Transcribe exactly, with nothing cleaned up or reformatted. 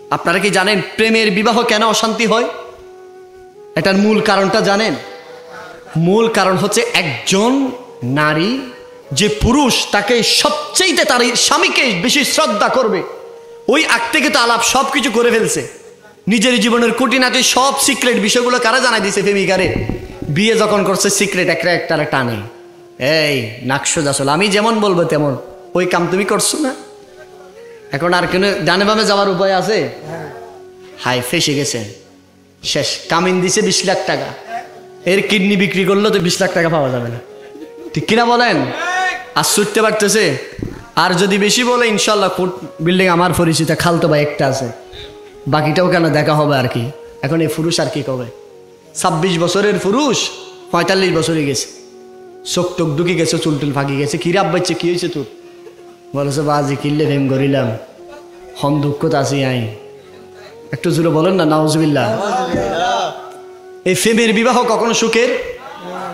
আপনারা কি জানেন প্রেমের বিবাহ কেন অশান্তি হয়? এটার মূল কারণটা জানেন? মূল কারণ হচ্ছে একজন নারী যে পুরুষ তাকে সবচেয়ে তার স্বামীকে বেশি শ্রদ্ধা করবে, ওই আগ থেকে তো আলাপ সব কিছু করে ফেলছে। নিজের জীবনের খুঁটিনাটি সব সিক্রেট বিষয়গুলো কারা জানাই দিছে? প্রেমিকারে। বিয়ে যখন করছে সিক্রেট একটা একটারে টানে, এই নাকশো আসল আমি যেমন বলবো তেমন, ওই কাম তুমি করছো না। এখন আর কেন ডানে বামে যাওয়ার উপায় আছে? হাই ফেসে গেছে, শেষ। কামিন দিছে বিশ লাখ টাকা, এর কিডনি বিক্রি করলেও তো বিশ লাখ টাকা পাওয়া যাবে না, ঠিক কিনা বলেন? আর ছুটতে পারতেছে। আর যদি বেশি বলে ইনশাল্লাহ কোর্ট বিল্ডিং আমার পরিচিত খালতো ভাই একটা আছে, বাকিটাও কেন দেখা হবে আর কি। এখন এই পুরুষ আর কি কবে? ছাব্বিশ বছরের পুরুষ পঁয়তাল্লিশ বছরে গেছে, চোখ টোক ঢুকে গেছে, চুলটুল ফাঁকি গেছে। কি রাব বাচ্চা, কি হয়েছে তোর? বলেছে বাজি কিনলে ফেম করিলাম, হম দুঃখ তো আছি আই। একটু জোরে বলেন না নাউজুবিল্লাহ। এই ফেমের বিবাহ কখনো সুখের